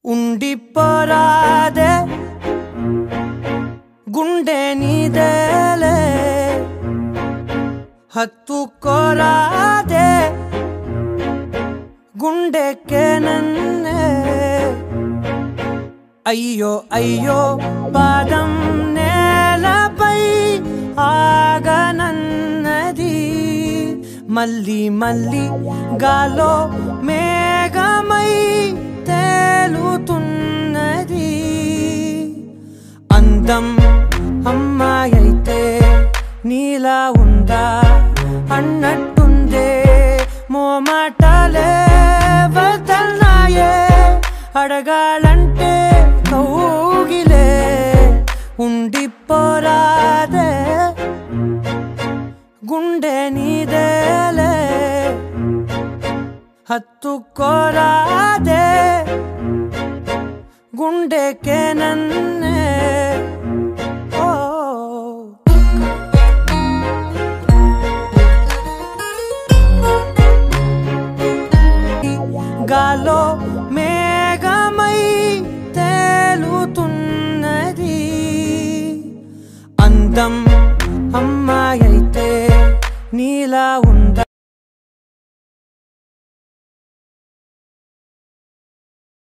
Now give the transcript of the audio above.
ఉండిపోరాదే గుండె నీదేలే హత్తుకోరాదే గుండెకే నన్నే అయ్యో అయ్యో పాదం నేలపై ఆగనన్నది మళ్ళీ మళ్ళీ గాలో మేఘమై తేలుతున్నది అందం అమ్మాయైతే నీలా ఉందా అన్నట్టుందే మోమాటలే వదల్నాయే అడగాలంటే కౌగిలే ఉండిపోరాదే గుండె నీదేలే హత్తుకోరాదే గుండెకే నన్నే గాలో మేఘమై తేలుతున్నది అందం అమ్మ